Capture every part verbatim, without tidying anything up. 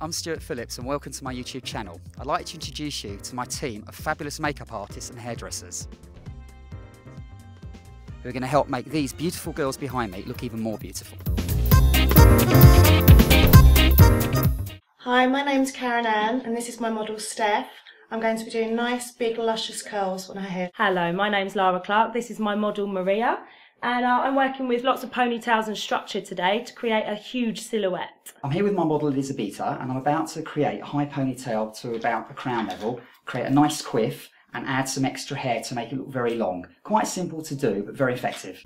I'm Stuart Phillips and welcome to my YouTube channel. I'd like to introduce you to my team of fabulous makeup artists and hairdressers who are going to help make these beautiful girls behind me look even more beautiful. Hi, my name's Karen Ann and this is my model Steph. I'm going to be doing nice big luscious curls on her head. Hello, my name's Lara Clark. This is my model Maria. And uh, I'm working with lots of ponytails and structure today to create a huge silhouette. I'm here with my model Elisabetta and I'm about to create a high ponytail to about the crown level, create a nice quiff and add some extra hair to make it look very long. Quite simple to do but very effective.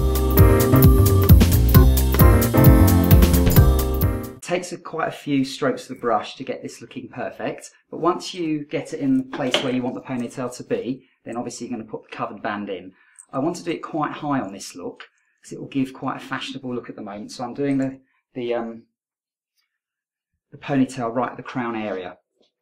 It takes a, quite a few strokes of the brush to get this looking perfect, but once you get it in the place where you want the ponytail to be, then obviously you're going to put the covered band in. I want to do it quite high on this look because it will give quite a fashionable look at the moment. So I'm doing the the, um, the ponytail right at the crown area.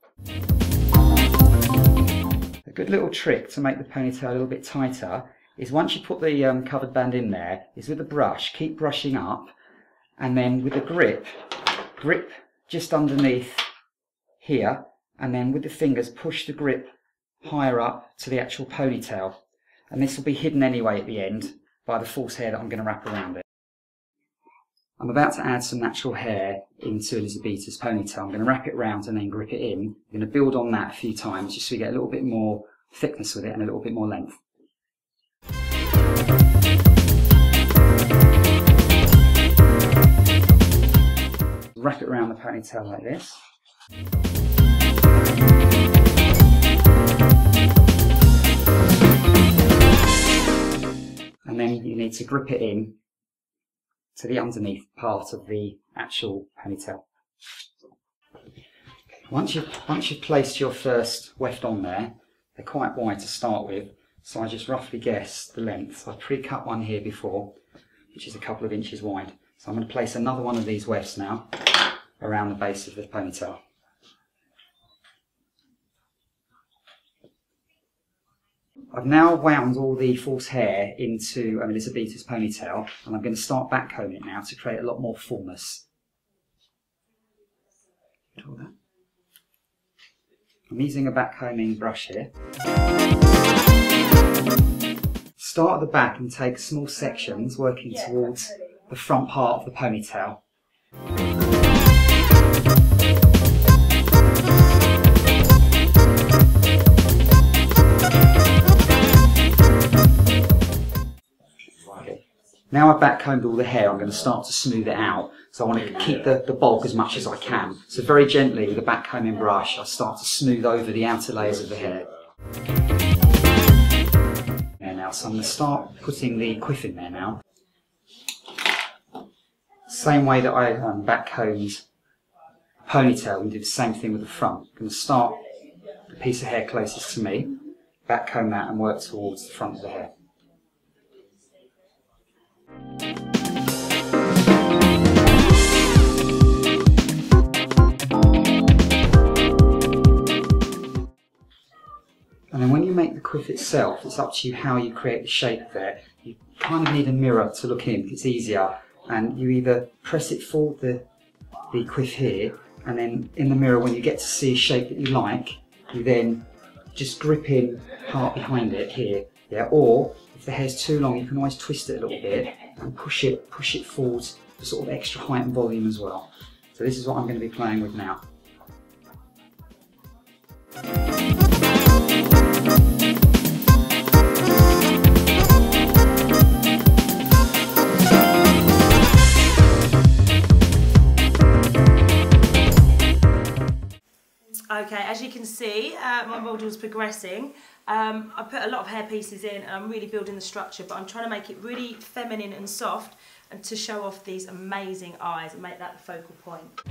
A good little trick to make the ponytail a little bit tighter is once you put the um, covered band in there, is with the brush, keep brushing up, and then with the grip, grip just underneath here, and then with the fingers push the grip higher up to the actual ponytail. And this will be hidden anyway at the end by the false hair that I'm going to wrap around it. I'm about to add some natural hair into Elisabetta's ponytail. I'm going to wrap it around and then grip it in. I'm going to build on that a few times just so we get a little bit more thickness with it and a little bit more length. Wrap it around the ponytail like this. And then you need to grip it in to the underneath part of the actual ponytail. Once you've, once you've placed your first weft on there, they're quite wide to start with, so I just roughly guess the length. I pre-cut one here before, which is a couple of inches wide. So I'm going to place another one of these wefts now around the base of the ponytail. I've now wound all the false hair into um, Elisabetta's ponytail and I'm going to start backcombing it now to create a lot more fullness. I'm using a backcombing brush here. Start at the back and take small sections working towards the front part of the ponytail. Now I've backcombed all the hair, I'm going to start to smooth it out. So I want to keep the, the bulk as much as I can. So very gently with the backcombing brush, I start to smooth over the outer layers of the hair. There now, so I'm going to start putting the quiff in there now. Same way that I um, backcombed the ponytail, and do the same thing with the front. I'm going to start the piece of hair closest to me, backcomb that and work towards the front of the hair. And then when you make the quiff itself, it's up to you how you create the shape of it. You kind of need a mirror to look in, it's easier. And you either press it forward the, the quiff here, and then in the mirror when you get to see a shape that you like, you then just grip in part behind it here. Yeah, or if the hair's too long, you can always twist it a little bit and push it, push it forward for sort of extra height and volume as well. So this is what I'm going to be playing with now. Okay, as you can see, uh, my model's progressing. Um, I put a lot of hair pieces in and I'm really building the structure, but I'm trying to make it really feminine and soft and to show off these amazing eyes and make that the focal point.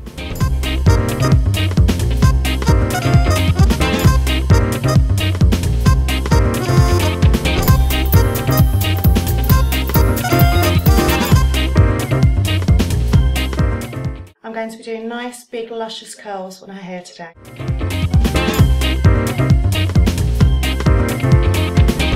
I'm going to be doing nice big luscious curls on her hair today.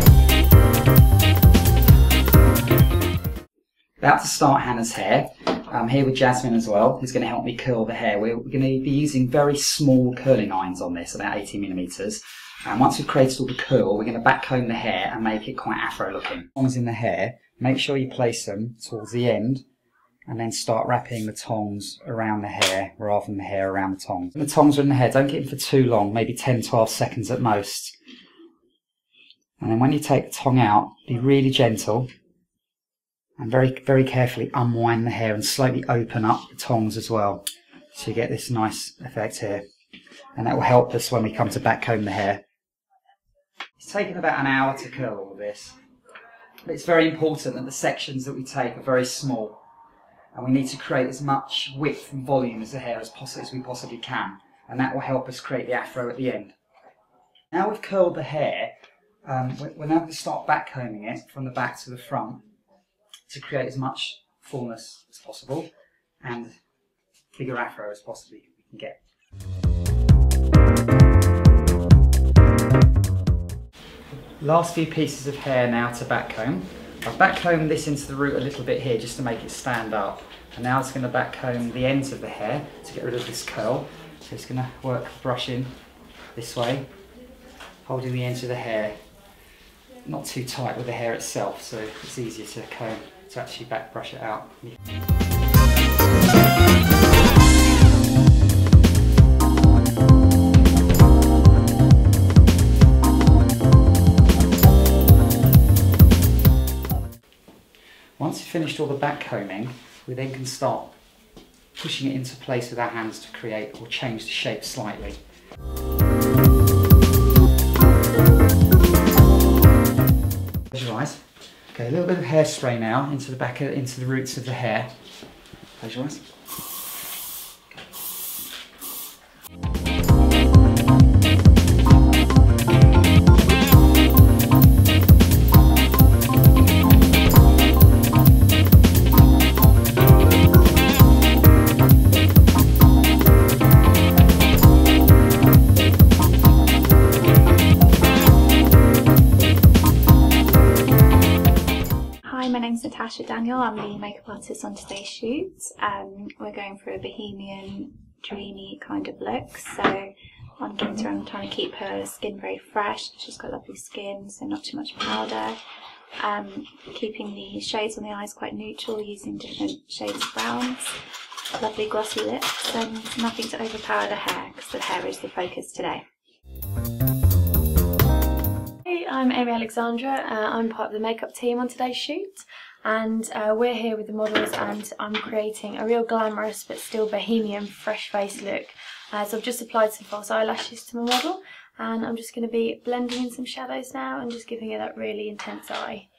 About to start Hannah's hair. I'm here with Jasmine as well, who's going to help me curl the hair. We're going to be using very small curling irons on this, about eighty millimeters. And once we've created all the curl, we're going to backcomb the hair and make it quite afro looking. Tongs in the hair, make sure you place them towards the end and then start wrapping the tongs around the hair rather than the hair around the tongs. When the tongs are in the hair, don't get them for too long, maybe ten to twelve seconds at most. And then when you take the tong out, be really gentle and very, very carefully unwind the hair and slowly open up the tongs as well. So you get this nice effect here. And that will help us when we come to backcomb the hair. It's taken about an hour to curl all of this. But it's very important that the sections that we take are very small. And we need to create as much width and volume as the hair as, poss as we possibly can. And that will help us create the afro at the end. Now we've curled the hair, um, we're now going to start backcombing it from the back to the front to create as much fullness as possible and bigger afro as possibly we can get. Last few pieces of hair now to backcomb. I've backcombed this into the root a little bit here just to make it stand up, and now it's going to backcomb the ends of the hair to get rid of this curl. So it's going to work brushing this way, holding the ends of the hair not too tight with the hair itself, so it's easier to comb to actually back brush it out. Once you've finished all the back combing, we then can start pushing it into place with our hands to create or change the shape slightly. Close your eyes. Okay, a little bit of hairspray now into the back, of, into the roots of the hair. Close your eyes. My name's Natasha Daniel, I'm the makeup artist on today's shoot. Um, we're going for a bohemian, dreamy kind of look, so on Ginter I'm trying to keep her skin very fresh. She's got lovely skin, so not too much powder. Um, keeping the shades on the eyes quite neutral, using different shades of browns. Lovely glossy lips, and nothing to overpower the hair, because the hair is the focus today. I'm Amy Alexandra, uh, I'm part of the makeup team on today's shoot, and uh, we're here with the models and I'm creating a real glamorous but still bohemian fresh face look. Uh, so I've just applied some false eyelashes to my model and I'm just going to be blending in some shadows now and just giving her that really intense eye.